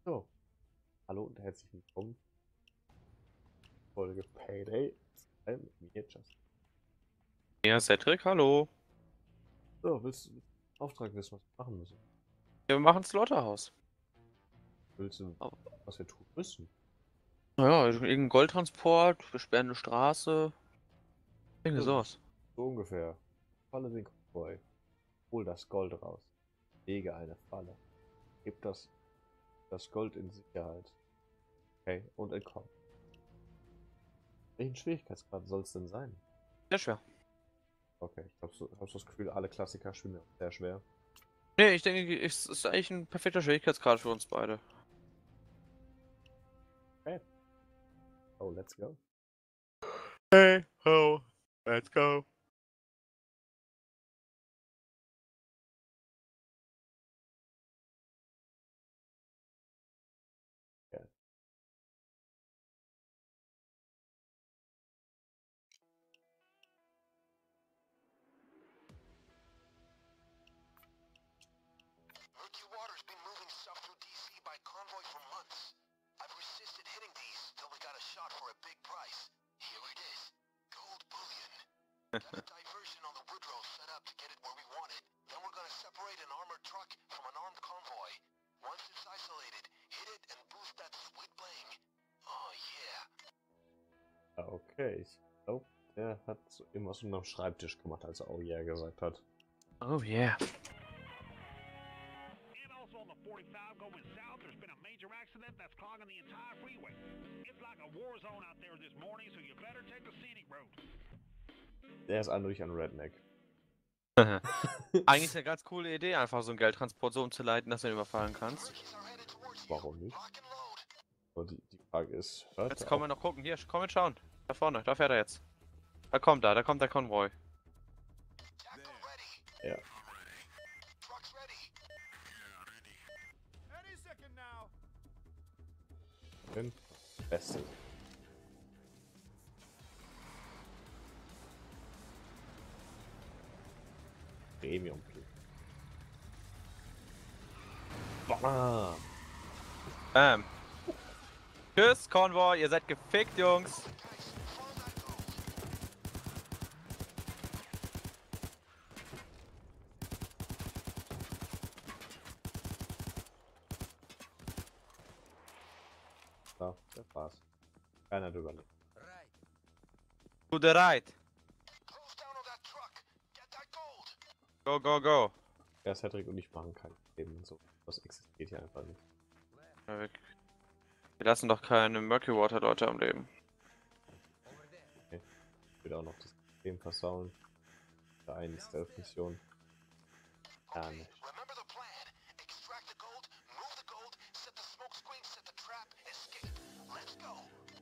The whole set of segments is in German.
So, hallo und herzlich willkommen. Folge Payday. Mit mir, Justin. Ja, Cedric, hallo. So, willst du einen Auftrag wissen, was wir machen müssen? Wir machen Slaughterhouse. Willst du, was wir tun müssen? Naja, irgendein Goldtransport, wir sperren eine Straße. Irgendwie sowas. So ungefähr. Falle den Konvoi. Hol das Gold raus. Lege eine Falle. Gib das Gold in Sicherheit. Okay, und entkomm. Welchen Schwierigkeitsgrad soll es denn sein? Sehr schwer. Okay, ich habe so das Gefühl, alle Klassiker spielen sehr schwer. Nee, ich denke, es ist eigentlich ein perfekter Schwierigkeitsgrad für uns beide. Okay. Oh, let's go. Hey, ho, let's go. Ja. Murky Water's been moving stuff through DC by convoy for months. I've resisted hitting these till we got a shot for a big price. Here it is. Gold bullion. Got a diversion on the Woodrow set up to get it where we want it. Then we're gonna separate an armored truck from an armed convoy. Once it's isolated, hit it and boost that sweet bling. Oh yeah. Okay, ich glaube, der hat so irgendwas unterm Schreibtisch gemacht, als er Oh yeah gesagt hat. Oh yeah. And also on the 45 going south, there's been a major accident that's clogging the entire freeway. It's like a war zone out there this morning, so you better take the scenic route. Der ist eindeutig ein Redneck. Eigentlich eine ganz coole Idee, einfach so einen Geldtransport so umzuleiten, dass du ihn überfahren kannst. Murkies are headed towards you. Warum nicht? Lock and load. Aber die Frage ist, hört Jetzt er kommen wir auf? noch gucken. Hier, komm mit schauen. Da vorne, da fährt er jetzt. Da kommt der Konvoi. Tackle ready. Ja. Truck's ready. Any second now. Bin Beste. Premium. Bam. Bam. Tschüss, Konvoi, ihr seid gefickt, Jungs. Guys, follow that gold. Ja, das war's. Keiner drüber lebt. To the right. Close down on that truck. Get that gold. Go, go, go. Ja, Cedric und ich machen kein Leben so. Das existiert hier einfach nicht. Ja, wir lassen doch keine Murky Water Leute am Leben. Ich will auch noch das System versauen. Der einen Stealth-Mission. Gar Okay, nicht. remember the plan. Extract the gold, move the gold, set the smoke screen, set the trap, escape. Let's go.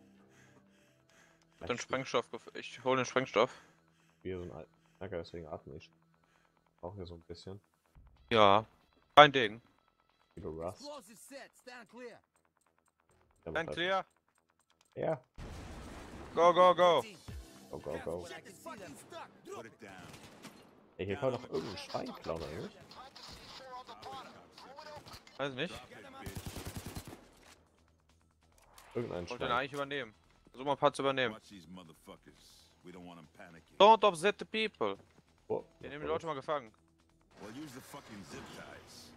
Den Sprengstoff. Ich hole den Sprengstoff. Wie so ein alter Knacker, deswegen atme ich. Auch hier so ein bisschen. Ja. Kein Ding. Über Rust. Explosive set, stand clear. Dann clear. Ja. Go, go, go. Go, go, go. I can see them. Put it down. Ey, hier kann doch irgendein Schwein klauen, oder? Plant the C4 on the bottom. Throw it open. Weiß nicht. Irgendein Wollte den Schwein. eigentlich übernehmen. Versuch mal ein paar zu übernehmen. Watch these motherfuckers. We don't want them panicking. Don't upset the people. Oh, Wir nehmen die Leute mal gefangen. Well, use the fucking zip ties.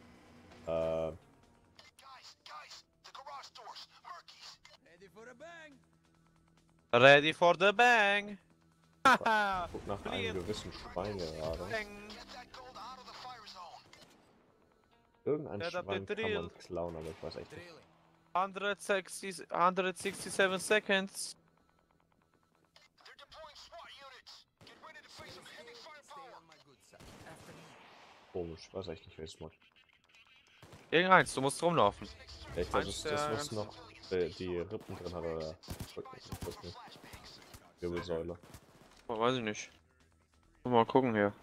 Guys, the garage doors. Murkies. Ready for a bang. Ready for the bang. Haha. guck nach Fliehen. einem gewissen Schwein gerade. Bang. Get that gold out of the fire zone. Irgendein Set up the Schwein kann drill. man klauen, aber ich weiß echt nicht. Drilling. 167 seconds. They're deploying SWAT units. Get ready to face some heavy Stay firepower. on my good side. After me. Komisch, weiß echt nicht, welches Mod. Irgendeins, du musst rumlaufen. Ich glaube, das ist das, Eins was der noch die Rippen drin hat, oder Rücken. Wirbelsäule. Oh, weiß ich nicht. Mal gucken hier.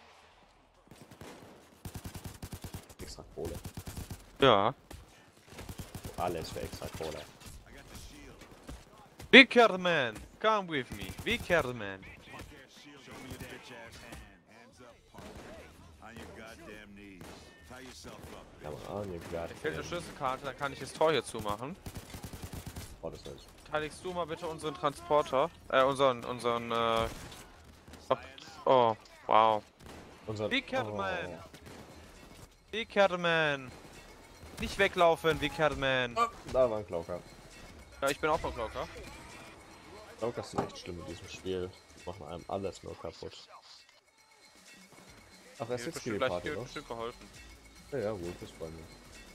Extra Kohle. Ja. Alles für extra Kohle. I got the shield. Wickerman, come with me. Wickerman. Punk ass shield. Show me your bitch ass hand. Hands up, punk. On your goddamn knees. Tie yourself up. Ja, man, ihr Gart. Mir fehlt eine Schlüsselkarte, dann kann ich das Tor hier zumachen. Oh, das ist. Beteiligst du mal bitte unseren Transporter? Oh, wow. Unser. Be careful, man. Be careful, man. Nicht weglaufen, Be careful, man. Oh, da war ein Klauker. Ja, ich bin auch noch Klauker. Klauker sind echt schlimm in diesem Spiel. Die machen einem alles nur kaputt. Ach, Mir es wird ist die bestimmt Party, ne? bestimmt geholfen. Ja, ja, gut, das bei mir.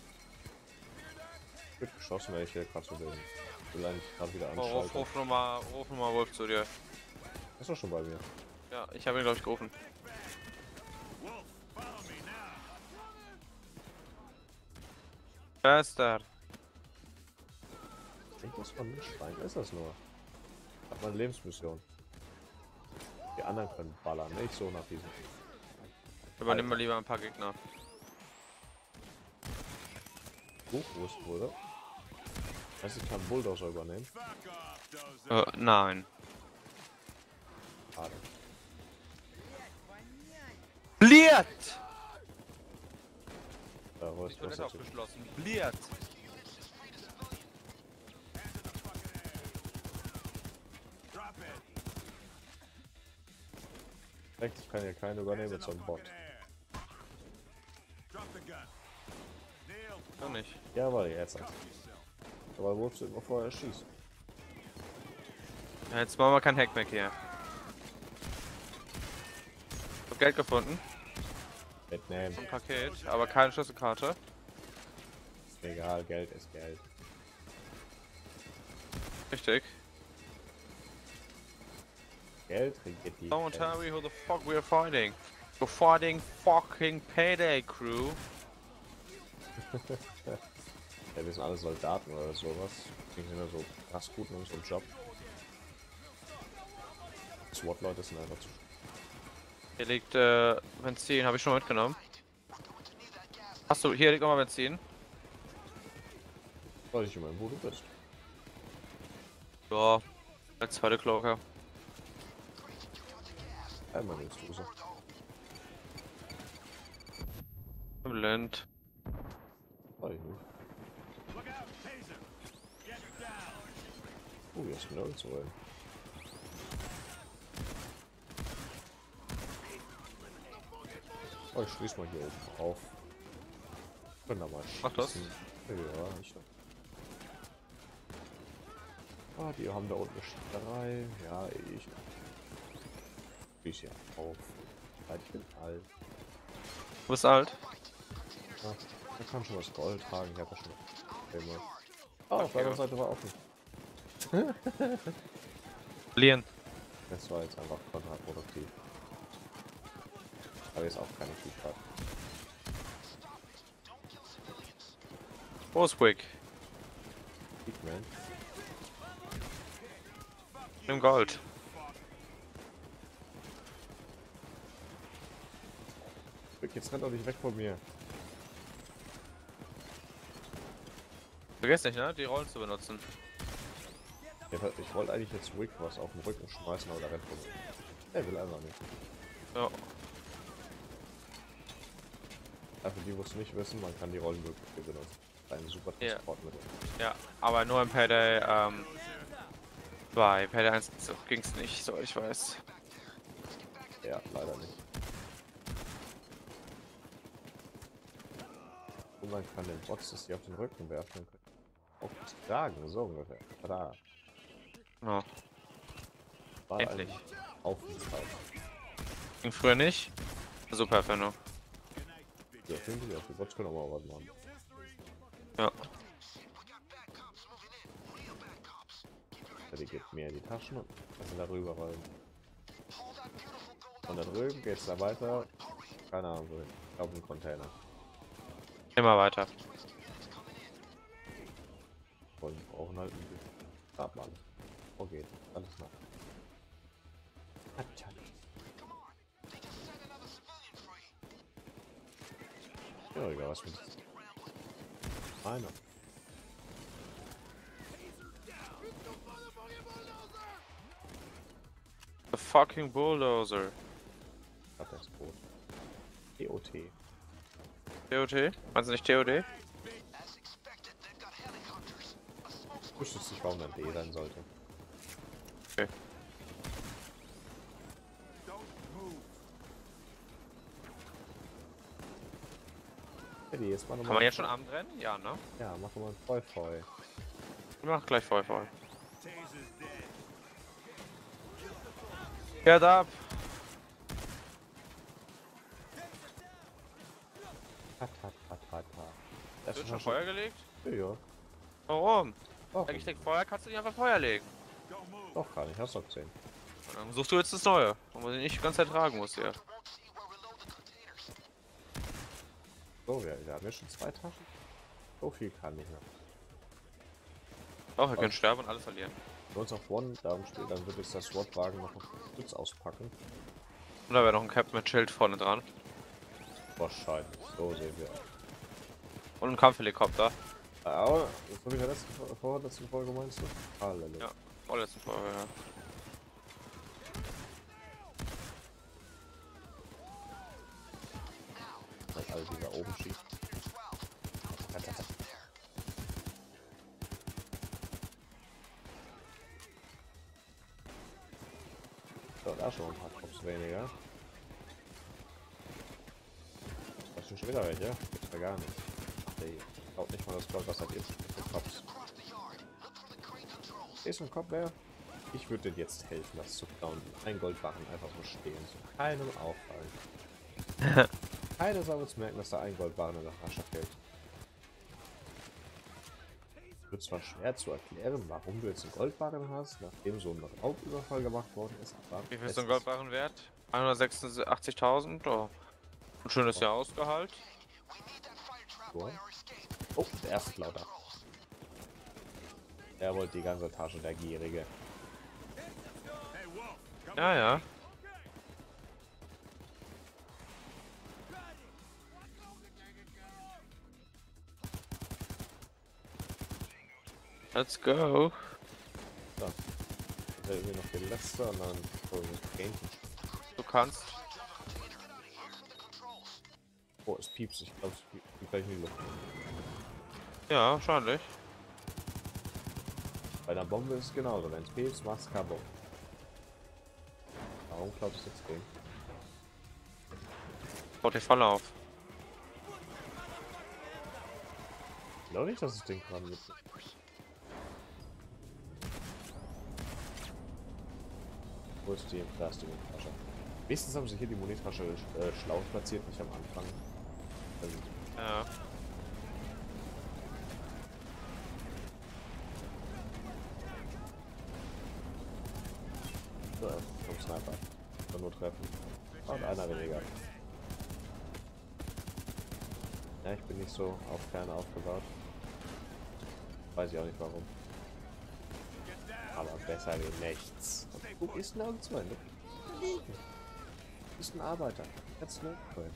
Wird geschossen, wenn ich hier gerade so bin. Ich will eigentlich gerade wieder Oh, anschalten. ruf nochmal Wolf zu dir. Ist doch schon bei mir. Ja, ich habe ihn glaube ich gerufen. Wolf, follow me now. Bastard. Ich denke, das war ein Schwein. Ist das nur? Hat meine Lebensmission. Die anderen können ballern, nicht so nach diesem. Übernehmen wir lieber ein paar Gegner. Wo ist wurde? Heißt, ich kann Bulldozer übernehmen? Fuck off, Dozer. Nein. Schade. Bliert! Wo Die ist was Toilette dazu? aufgeschlossen. Bliert! Drop it. Ich kann hier keinen übernehmen mit so einem Bot. Drop the gun. Neil, Kann nicht. Ja, warte, jetzt. cover yourself. Aber Wolf immer vorher schießt. Ja, jetzt machen wir kein Hackback hier. Ich hab Geld gefunden. Mitnehmen. Ein Paket, aber keine Schlüsselkarte. Egal, Geld ist Geld. Richtig. Geld regiert die Someone tell Welt. me who the fuck we are fighting. We're fighting fucking Payday Crew. Ja, wir sind alle Soldaten oder sowas. Die sind ja so krass gut in unserem Job. SWAT-Leute sind einfach zu. Hier liegt Benzin, habe ich schon mitgenommen. Achso, hier liegt nochmal Benzin. Weiß ich immerhin, wo du bist. Ja, als zweite Cloaker. Einmal nimmst du so. Blind. Weiß ich nicht. Look out, Taser. Get down. Hier ist nirgendwo hin. Oh, ich schließe mal hier oben auf. Können da mal schießen. Mach das. Ja, ich doch. Ah, die haben da unten eine Schießerei. Ja, ich. Ich ja auf. Halt, ich bin alt. Du bist alt. Ja, er kann schon was Gold tragen. Ich habe ja schon. Immer. Ah, auf der anderen Seite war offen. Verlieren. Das war jetzt einfach kontraproduktiv. Aber jetzt auch keine Vielfalt. Wo ist Wick? Pigman. Nimm Gold. Jetzt rennt doch nicht weg von mir. Vergiss nicht, ne? Die Rollen zu benutzen. Ich wollte eigentlich jetzt Wick was auf den Rücken schmeißen, aber der rennt von mir. Er will einfach nicht. Ja. Für die, wo es nicht wissen, man kann die Rollen wirklich benutzen. Ein super Ja. Transportmittel. Ja, aber nur im Payday, bei Payday 1 ging's nicht, so ich weiß. Ja, leider nicht. Und man kann den Bots das hier auf den Rücken werfen und auch das tragen, so ungefähr. Tada. Ja. War Endlich. ein Aufenthalt. Ging früher nicht. Super Erfindung. Ja, finde ich auch. Die Bots können auch mal was machen. Ja. Ja, die gibt mir die Taschen und lassen da rüber rollen. Und da drüben geht's da weiter. Keine Ahnung wohin. Ich glaube, ein Container. Immer weiter. Und wir brauchen halt ein Grabmann. Okay, alles nach. Ja, egal, was mit. Einer. The fucking bulldozer. Hat das Boot. EOT. TOT? Meinst du nicht TOD? As expected, they've got helicopters. A smoke Ich wüsste jetzt nicht, warum dann D sein sollte. Okay. Eddie, jetzt mach Kann man jetzt schon Abend rennen? Ja, ne? Ja, mach doch mal ein Voll. Ich mach gleich voll. Get up! Ha. Hast du schon Feuer gelegt? Ja. Warum? Warum? Ich denke, Feuer kannst du nicht einfach Feuer legen. Doch gar nicht, hast du gesehen. Und dann suchst du jetzt das Neue. Und muss ich nicht die ganze Zeit tragen muss hier. won't see where we load the containers. So, wir haben ja schon 2 Taschen. So viel kann ich noch. Doch, wir können sterben und alles verlieren. Wenn uns auf One Down steht, dann wird jetzt der SWAT-Wagen noch einen Schutz auspacken. Und da wäre noch ein Cap mit Schild vorne dran. Wahrscheinlich, so sehen wir. Und ein Kampfhelikopter. Aber, so wie in der vorletzten Folge meinst du? Halleluja. Ja. Vorletzten Folge, ja. Weil alle die da oben schießt. So, da schon ein paar Cops weniger. Das sind schon wieder welche? Gibt's da gar nicht. Nee, glaubt nicht mal das Gold, was hat jetzt mit Cops. Ist ein Cop wer? Ich würde dir jetzt helfen, das zu klauen. Ein Goldbarren einfach so stehen. So keinem auffallen. Keiner soll uns merken, dass da ein Goldbarren in der Tasche fehlt. Wird zwar schwer zu erklären, warum du jetzt einen Goldbarren hast, nachdem so ein Raubüberfall gemacht worden ist. Aber Wie viel ist so ein Goldbarren wert? 186.000. Oh. Ein schönes Jahr Ausgehalt. So. Oh, der erste Klauter. Er wollte die ganze Tasche, der Gierige. Ja, ja. Let's go. So. Das wäre irgendwie noch der letzte und dann so ein Du kannst. Oh, es piepst. Ich glaube, es piept gleich in die Luft. Ja, wahrscheinlich. Bei einer Bombe ist es genauso. Wenn es piepst, machst du Kabum. Warum glaubst du jetzt gegen? Baut die Falle auf. Ich glaube nicht, dass das Ding dran gibt. Wo ist die? Da ist die Munitasche. Wenigstens haben sie hier die Munitasche schlau platziert, nicht am Anfang. Also, Ja. so, vom Sniper. Kann nur treffen. Und einer weniger. Ja, ich bin nicht so auf Ferne aufgebaut. Weiß ich auch nicht warum. Aber besser wie nichts. Wo ist denn da uns mein? Ist ein Arbeiter. Jetzt ne? Cool.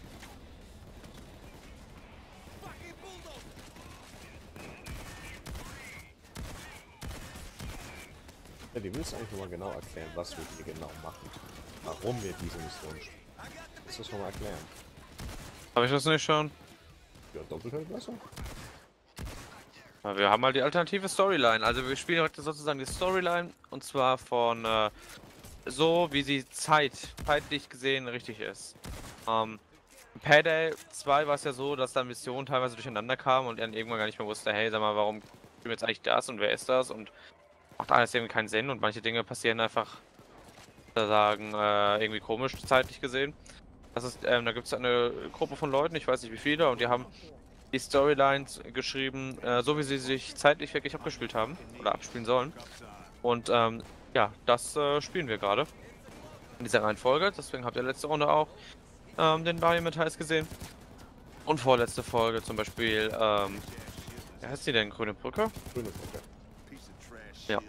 Ja, die willst du eigentlich nochmal genau erklären, was wir hier genau machen. Warum wir diese Mission spielen. Willst du das nochmal erklären? Habe ich das nicht schon? Ja, doppelt besser. Ja, wir haben halt die alternative Storyline. Also wir spielen heute sozusagen die Storyline und zwar von so, wie sie zeitlich gesehen richtig ist. In Payday 2 war es ja so, dass da Missionen teilweise durcheinander kamen und dann irgendwann gar nicht mehr wusste, hey, sag mal, warum spielen wir jetzt eigentlich das und wer ist das und macht alles irgendwie keinen Sinn und manche Dinge passieren einfach, sozusagen, irgendwie komisch zeitlich gesehen. Das ist, da gibt es eine Gruppe von Leuten, ich weiß nicht wie viele, und die haben die Storylines geschrieben, so wie sie sich zeitlich wirklich abgespielt haben oder abspielen sollen. Und ja, das spielen wir gerade in dieser Reihenfolge. Deswegen habt ihr letzte Runde auch den Biometalls gesehen. Und vorletzte Folge zum Beispiel, wie heißt die denn? Grüne Brücke? Grüne Brücke. Ja.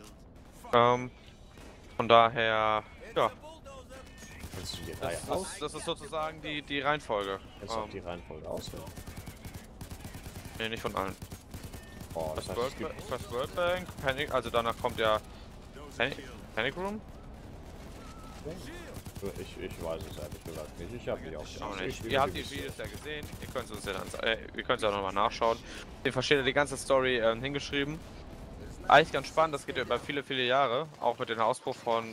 Von daher, ja, Kannst du die Reihe das ist sozusagen die Reihenfolge. Kannst du auch die Reihenfolge auswählen? Nee, nicht von allen. Oh, das heißt, es gibt First World Bank, Panic, also danach kommt ja Panic Room. Ich weiß es ehrlich gesagt nicht. Ich habe die auch Auch nicht. Ich- Ihr habt die Videos ja gesehen, ihr könnt es ja dann, ihr könnt es auch nochmal nachschauen. Hier versteht ihr die ganze Story hingeschrieben. Eigentlich ganz spannend, das geht ja über viele, viele Jahre. Auch mit dem Ausbruch von.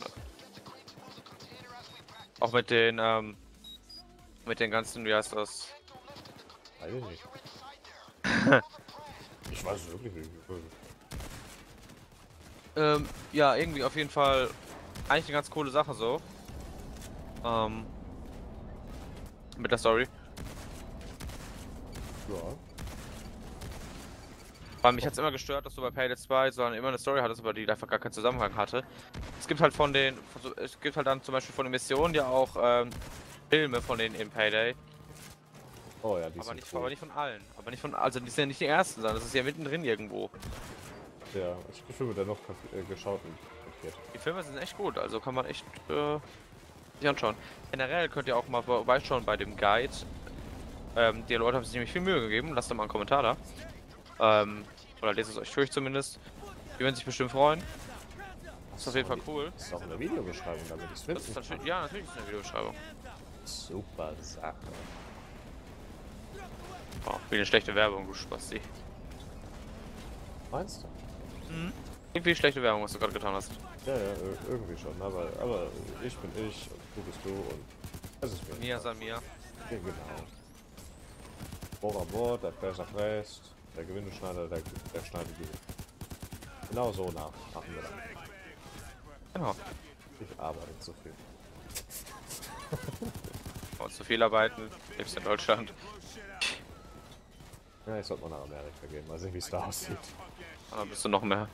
Auch mit den ganzen, wie heißt das? Weiß ich nicht. Ich weiß es wirklich nicht. Ja, irgendwie auf jeden Fall eigentlich eine ganz coole Sache so. Mit der Story. Ja. Weil mich hat's immer gestört, dass du bei Payday 2 so immer eine Story hattest, aber die einfach gar keinen Zusammenhang hatte. Es gibt halt es gibt halt dann zum Beispiel von den Missionen ja auch Filme von denen in Payday. Oh ja, die Aber sind nicht, cool. aber nicht von allen. Aber nicht von, also die sind ja nicht die ersten, sondern das ist ja mittendrin irgendwo. Ja, ich habe die Filme dann noch geschaut und kopiert. Die Filme sind echt gut, also kann man echt sich anschauen. Generell könnt ihr auch mal vorbeischauen bei dem Guide. Die Leute haben sich nämlich viel Mühe gegeben, lasst doch mal einen Kommentar da. Oder lest es euch durch zumindest. Die werden sich bestimmt freuen. Das ist auf jeden Fall cool. Das ist auch in der Videobeschreibung, damit ich es Das ist finden natürlich, kann. ja, natürlich ist es eine Videobeschreibung. Super Sache. Oh, wie eine schlechte Werbung, du Spasti. Meinst du? Irgendwie schlechte Werbung, was du gerade getan hast. Ja, irgendwie schon, aber ich bin ich und du bist du und es ist mir. Mia san Mia. Ja, genau. Bora Bord, der Fräser fräst, der Gewindeschneider, der schneidet gewinnt. Genau so machen wir das. Genau. Ich arbeite zu viel. Und zu viel arbeiten, lebst in Deutschland. Ja, ich sollte mal nach Amerika gehen, mal sehen, wie es da aussieht. Und dann bist du noch mehr.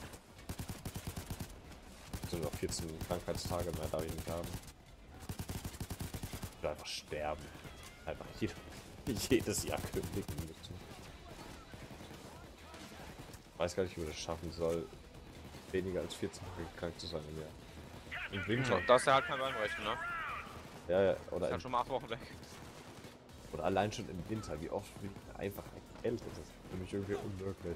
Es sind noch 14 Krankheitstage mehr, darf ich nicht haben. Ich will einfach sterben. Einfach jedes Jahr kündigen müssen. Ich weiß gar nicht, wie man das schaffen soll, weniger als 14 Tage krank zu sein im Jahr. Im Winter. Da ist ja halt kein Beinbrechen, ne? Ja, Ist oder, halt schon mal 8 Wochen weg. oder allein schon im Winter. Wie oft bin ich einfach erkältet? Das ist für mich irgendwie unmöglich.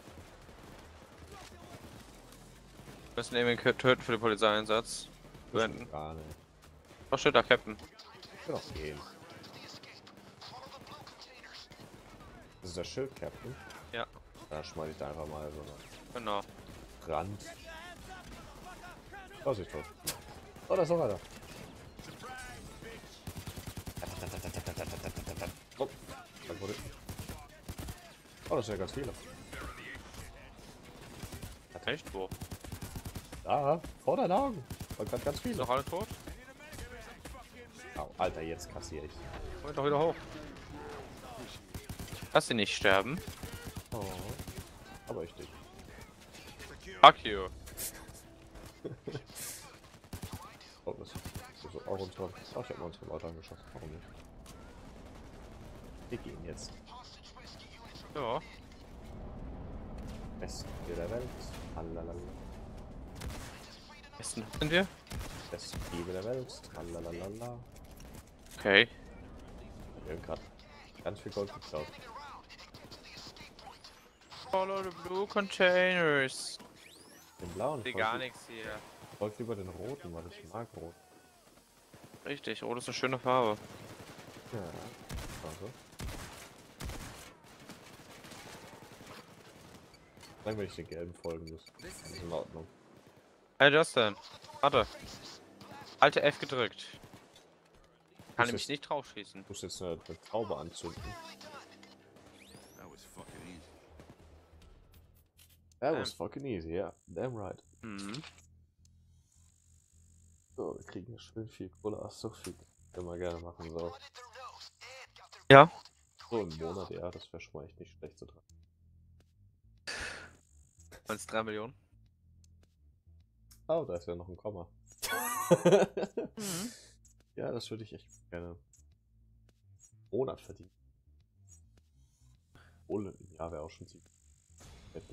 Wir müssen eben töten für den Polizeieinsatz. Wenden. Gar nicht. Was steht da, Captain? Ich kann auch gehen. Das ist der Schild, Captain. Ja, Da schmeiß ich da einfach mal so genau. einen Rand. Oh, sie ist tot. Oh, da ist noch einer. Oh, da wurde. Oh, das sind ja ganz viele. Echt? Wo? Da, vor deinen Augen. Und gerade ganz Ist viele. noch alle tot? Au, Alter, jetzt kassiere ich. Komm doch wieder hoch. Lass sie nicht sterben. Oh. Aber ich nicht. Fuck you. Oh, das ist auch uns dran. Ach, ich hab mal uns vom Auto angeschossen. Warum nicht? Wir gehen jetzt. Ja. Besten Bier der Welt. Tralalala. Essen sind wir? Beste Bier der Welt. Tralalala. Okay. Wir haben gerade ganz viel Gold geklaut. Follow the blue containers. Den blauen. Sehe gar nichts hier. Folgt lieber den roten, weil ich mag rot. Richtig, rot ist eine schöne Farbe. Ja. Also. Dann will ich den gelben folgen muss. Das ist in Ordnung. Hey Justin, warte. Alte F gedrückt. Kann Ist nämlich das- nicht drauf schießen. Ich muss jetzt eine Taube anzünden. That was fucking easy. That was fucking easy, ja. Damn right. Mhm. So, wir kriegen schön viel Kohle. Ach, so viel. Können wir gerne machen, so. Ja. So im Monat, ja, das wäre schon mal echt nicht schlecht zu tragen. Meinst 3 Millionen? Oh, da ist ja noch ein Komma. Ja, das würde ich echt gerne im Monat verdienen. Obwohl, im Jahr wäre auch schon ziemlich heftig.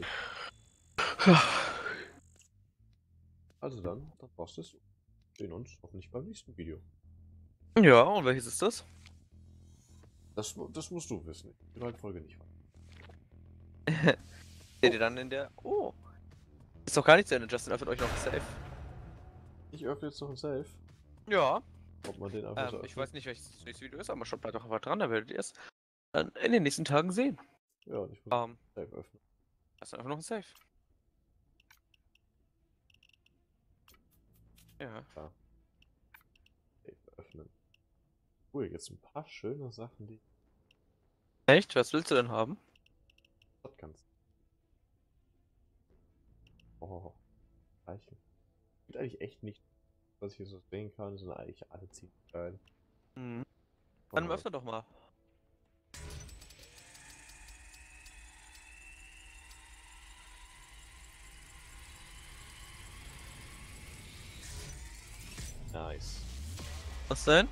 Also dann war's das. Wir sehen uns hoffentlich beim nächsten Video. Ja, und welches ist das? Das musst du wissen. Die Reihenfolge nicht. Seht ihr dann in der... Oh. Ist doch gar nicht zu Ende, Justin öffnet euch noch ein Safe. Ich öffne jetzt noch ein Safe. Ja. Ob man den einfach so Ich öffnet? weiß nicht, welches das nächste Video ist, aber schon bleibt doch einfach dran, da werdet ihr es dann in den nächsten Tagen sehen. Ja, und ich muss Safe öffnen. Das ist einfach noch ein Safe. Ja. Safe öffnen. Cool, jetzt ein paar schöne Sachen, die Echt? Was willst du denn haben? Shotguns. Oh, Zeichen. Gibt eigentlich echt nicht, was ich hier so sehen kann, sondern eigentlich alle ziemlich geil. Mhm. Dann Oh, öffne doch mal. nice. Was denn?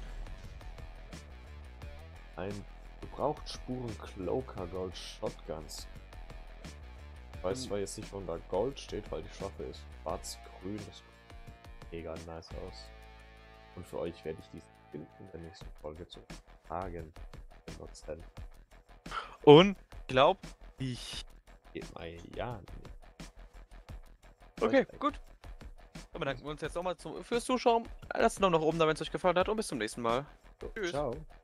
Ein Gebrauchtspuren Cloaker Gold Shotguns. Ich weiß zwar jetzt nicht, warum da Gold steht, weil die Waffe ist schwarz-grün. Das sieht mega nice aus. Und für euch werde ich diesen Bild in der nächsten Folge zu Tagen benutzen. Und glaub ich. Ja. Okay, gut. Dann bedanken wir uns jetzt nochmal fürs Zuschauen. Lasst es noch nach oben da, wenn es euch gefallen hat und bis zum nächsten Mal. So, Tschüss. ciao.